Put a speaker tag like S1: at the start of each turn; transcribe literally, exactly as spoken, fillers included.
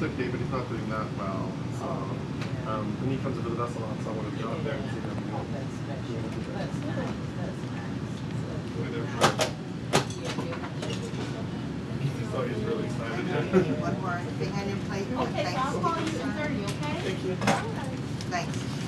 S1: okay, but he's not doing that well. So um, when he comes into the vessel on, so I want to go out there and see him.
S2: Oh, that's special. That's nice. That's nice.
S1: So he's really excited.
S3: One more thing on your plate.
S4: Okay, so I'll
S3: Thanks.
S4: call you at thirty, okay?
S1: Thank you.
S3: Thanks.